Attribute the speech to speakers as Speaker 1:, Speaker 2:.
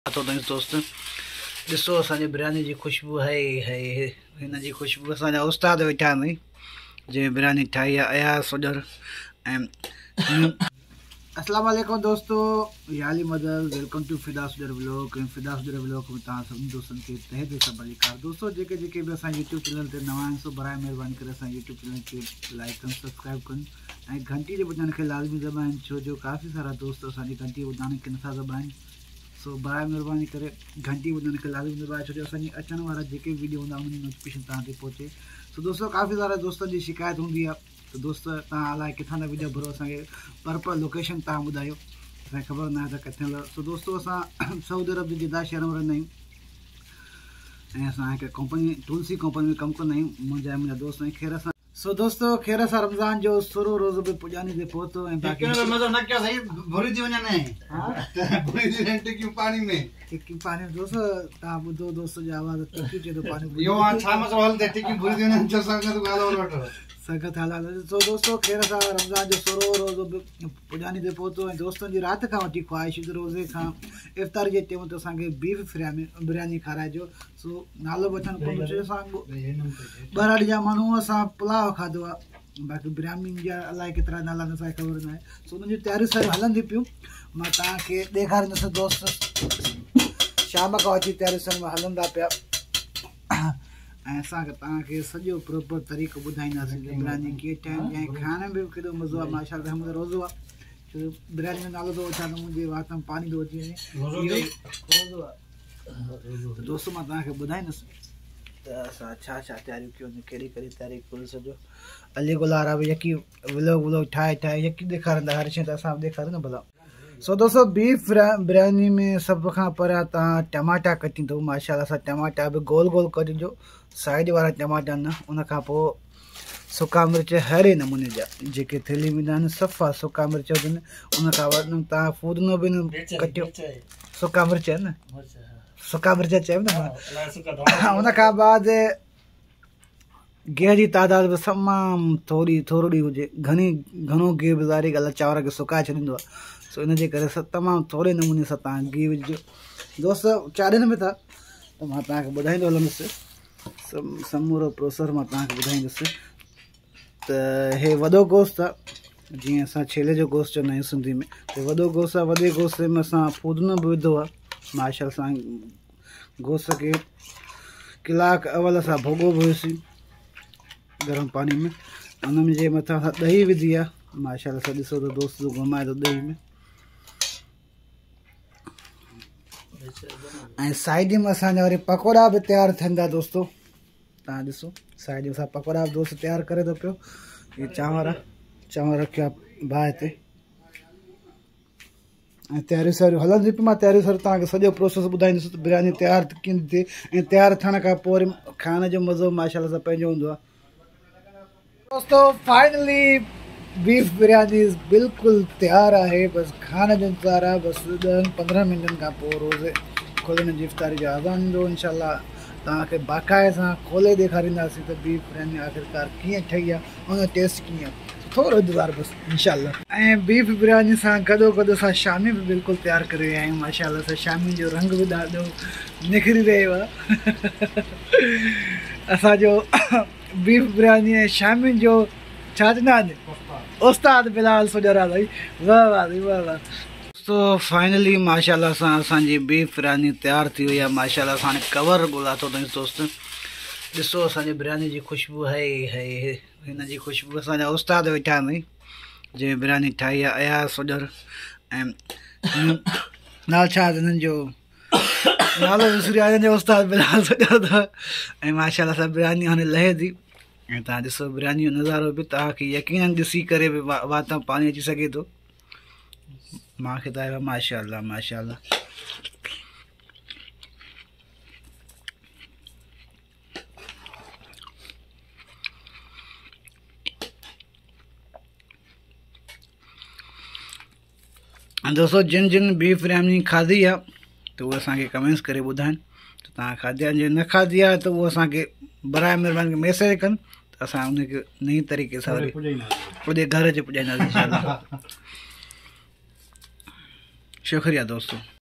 Speaker 1: तो दोस्त ॾिसो असांजी बिरयानी जी खुशबू है हिन जी खुशबू असांजा उस्ताद वेठा आहिनि जंहिं बिरयानी ठाही आहे अयाज़ सुॼर ऐं अस्सलाम वालेकुम दोस्तो याली मदद वेलकम टू फिदा सुॼर व्लॉग ऐं फिदा सुॼर व्लॉग में तव्हां सभिनी दोस्तनि खे तहे दिलि सां भलीकार दोस्तो जेके बि असां यूट्यूब चैनल ते नवां आहिनि सो बराए महिरबानी करे असां यूट्यूब चैनल खे लाइक कनि सब्सक्राइब कनि ऐं घंटी जे बटन खे लाज़मी दॿाइनि छो जो काफ़ी सारा दोस्त असांजी घंटी ॿुधाइण खे नथा दॿाइनि सो बराए महिरबानी करे घंटी ॿुधण खे लाज़मी दॿाए छो जो असांजी अचण वारा जेके वीडियो हूंदा उन्हनि जी नोटिफिकेशन तव्हां ते पहुचे। सो दोस्तो काफ़ी सारा दोस्तनि जी शिकायत हूंदी आहे तो दोस्त तव्हां अलाए किथां था वीडियो भरो असांखे पर लोकेशन तव्हां ॿुधायो असांखे ख़बर न आहे त किथे हलो। सो दोस्तो असां सऊदी अरब जे जिदा शहर में रहंदा आहियूं ऐं असां हिकु कंपनी तुलसी कंपनी में कमु कंदा आहियूं मुंहिंजा दोस्त ऐं ख़ैर सां सो दोस्तो ख़ैर सां रमज़ान जो सुरो रोज़ो बि पुॼानी ते पहुतो ऐं बाक़ी पानी में दोस्त तव्हां ॿुधो दोस्त जो आवाज़ टिकी चए थो पानी संगत हालात सो दोस्तो ख़ैर सां रमज़ान जो सुरो रोज़ो बि पुॼानी ते पहुतो ऐं दोस्तनि जी राति खां वठी ख़्वाहिश रोज़े खां इफ़्तार जे टाइम ते असांखे बीफ बिरयानी खाराइजो। सो नालो वठणु पवंदो असां ॿाहिरि जा माण्हू असां पुलाव खाधो आहे बाक़ी बिरयानी जा अलाए केतिरा नाला असांखे ख़बर न आहे। सो उन्हनि जी तयारियूं सभु हलनि पियूं मां तव्हांखे ॾेखारींदुसि दोस्त शाम खां वठी तयारियूं सभु हलंदा पिया ऐं असांखे तव्हांखे सॼो प्रोपर तरीक़ो ॿुधाईंदासीं बिरयानी कीअं ठाहिणी ऐं खाइण में बि केॾो मज़ो आहे माशाअल्लाह मुंहिंजो रोज़ो आहे छो बिरयानी जो नालो थो वठां त मुंहिंजे वात में पानी थो अची वञे रोज़ो आहे। दोस्त मां तव्हांखे ॿुधाईंदुसि त असां छा छा तयारियूं कयूं कहिड़ी कहिड़ी तयारी कयूं सॼो अली गुलारा बि यकी व्लॉग ठाहे यकी ॾेखारींदा हर शइ त असां बि ॾेखारियूं न भला। सो दोस्तो बीफ बिरयानी में सभ खां पहिरियां तव्हां टमाटा कटींदो माशाअल्लाह सां टमाटा बि गोल गोल कटिजो साइड वारा टमाटा न उन खां पोइ सुका मिर्च हरे नमूने जा जेके थैली में ईंदा आहिनि सफ़ा सुका मिर्च हुजनि उन खां वधि तव्हां फूदनो बि कटियो सुका मिर्च आहे न सुका मिर्च चयो न उन खां बाद गिह जी तादाद बि तमामु थोरी हुजे घणो गिह गुज़ारे अलाए चांवर खे सुकाए छॾींदो आहे। सो इन जे करे तमामु थोरे नमूने सां तव्हां गिह विझिजो दोस्त चाढ़नि में था त मां तव्हांखे ॿुधाईंदो हलंदुसि समूरो प्रोसेस मां तव्हांखे ॿुधाईंदुसि त हे वॾो गोश्त आहे जीअं असां छेले जो गोश्त चवंदा आहियूं सिंधी में त वॾो गोश्त आहे वॾे गोश्त में असां फूदनो बि विधो आहे माशाअल्लाह सां गोश्त खे कलाक अवल असां भुॻो बि हुयोसीं गरम पानी में उन जे मथां असां ॾही विधी आहे माशाअल्लाह सां ॾिसो त दोस्त घुमाए थो ॾही में ऐं साइड में असांजा वरी पकोड़ा बि तयारु थींदा दोस्तो तव्हां ॾिसो साइड में असां पकोड़ा बि दोस्त तयारु करे थो पियो इहे चांवर रखिया भाउ हिते ऐं तयारियूं सारियूं हलंदी पियूं मां तयारियूं सारियूं तव्हांखे सॼो प्रोसेस ॿुधाईंदुसि त बिरयानी तयारु कीअं थिए ऐं तयारु थियण खां पोइ वरी खाइण जो मज़ो माशाअल्लाह सां पंहिंजो हूंदो आहे। दोस्तो फाइनली बीफ बिरयानी बिल्कुलु तयारु आहे बसि खाइण जो इंतज़ारु आहे बसि 10-15 मिंटनि खां पोइ रोज़े खोलण जी इफ़्तारी जो आज़ान ईंदो इंशाअल्लाह तव्हांखे बाक़ाइदे सां खोले ॾेखारींदासीं त बीफ बिरयानी आख़िरकार कीअं ठही आहे उन टेस्ट कीअं आहे थोरो इंतज़ारु बसि इंशाअल्लाह। ऐं बीफ बिरयानी सां गॾोगॾु असां शामी बि बिल्कुलु तयारु करे विया आहियूं माशाअल्लाह सां शामी जो रंग बि ॾाढो निखरी रहियो आहे असांजो बीफ बिरयानी ऐं शामी जो छा चवंदा आहिनि उस्ताद बिलाल सुॼर आहे भाई वाह वाह वाह वाह। तो फाइनली माशाअल्लाह सां असांजी बीफ बिरयानी तयारु थी वई आहे माशाअल्लाह सां हाणे कवर ॻोल्हा थो अथई दोस्त ॾिसो असांजी बिरयानी जी खुशबू है हिन जी खुशबू असांजा उस्ताद वेठा आहिनि जंहिं बिरयानी ठाही आहे अयाज़ सुॼर ऐं नालो छा हिननि जो नालो विसरी आहे हिन जो उस्ताद बिलाल सुॼर अथव ऐं माशाअल्लाह सां बिरयानी हाणे लहे थी ऐं तव्हां ॾिसो बिरयानी जो नज़ारो बि तव्हांखे यकीनन ॾिसी करे बि वात में पाणी अची सघे थो मूंखे त आयो आहे माशाअल्लाह माशाअल्लाह। दोस्तों जिन बीफ बिरयानी खाधी आहे त उहे असांखे कमेंट्स करे ॿुधाइनि त तव्हां खाधी आहे जे न खाधी आहे त उहो असांखे बराए महिरबानी मैसेज कनि त असां उनखे नई तरीक़े सां पुॼे घर जे पुॼाईंदासीं इंशाअल्लाह। शुक्रिया दोस्तों।